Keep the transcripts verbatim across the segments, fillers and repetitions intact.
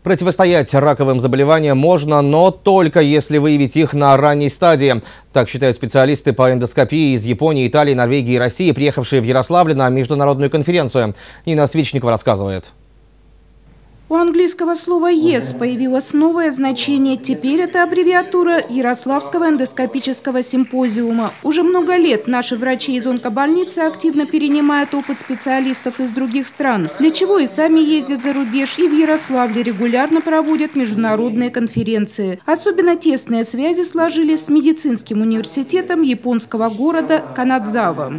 Противостоять раковым заболеваниям можно, но только если выявить их на ранней стадии. Так считают специалисты по эндоскопии из Японии, Италии, Норвегии и России, приехавшие в Ярославль на международную конференцию. Нина Свечникова рассказывает. У английского слова «ес» появилось новое значение. Теперь это аббревиатура Ярославского эндоскопического симпозиума. Уже много лет наши врачи из онкобольницы активно перенимают опыт специалистов из других стран, для чего и сами ездят за рубеж, и в Ярославле регулярно проводят международные конференции. Особенно тесные связи сложились с медицинским университетом японского города Канадзава.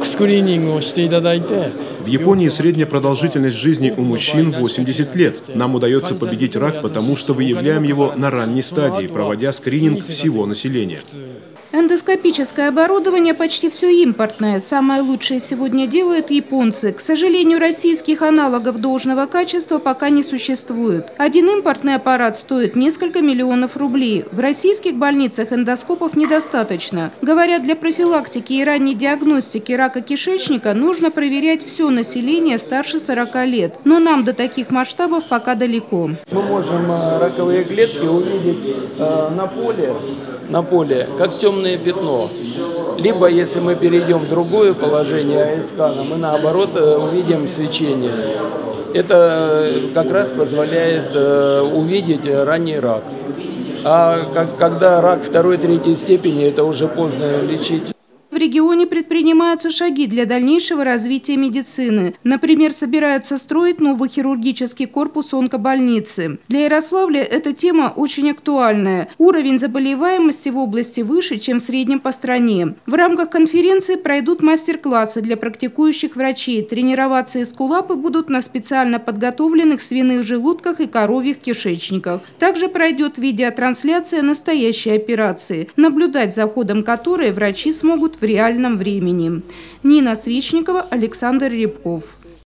В Японии средняя продолжительность жизни у мужчин восемьдесят лет. Нам удается победить рак, потому что выявляем его на ранней стадии, проводя скрининг всего населения. Эндоскопическое оборудование почти все импортное. Самое лучшее сегодня делают японцы. К сожалению, российских аналогов должного качества пока не существует. Один импортный аппарат стоит несколько миллионов рублей. В российских больницах эндоскопов недостаточно. Говорят, для профилактики и ранней диагностики рака кишечника нужно проверять все население старше сорока лет. Но нам до таких масштабов пока далеко. Мы можем раковые клетки увидеть э, на поле, на поле, как темное пятно. Либо, если мы перейдем в другое положение АЭ-скана, мы наоборот увидим свечение. Это как раз позволяет увидеть ранний рак. А как, когда рак второй-третьей степени, это уже поздно лечить. В регионе предпринимаются шаги для дальнейшего развития медицины. Например, собираются строить новый хирургический корпус онкобольницы. Для Ярославля эта тема очень актуальная. Уровень заболеваемости в области выше, чем в среднем по стране. В рамках конференции пройдут мастер-классы для практикующих врачей. Тренироваться эскулапы будут на специально подготовленных свиных желудках и коровьих кишечниках. Также пройдет видеотрансляция настоящей операции, наблюдать за ходом которой врачи смогут в реальном времени. Нина Свечникова, Александр Рябков.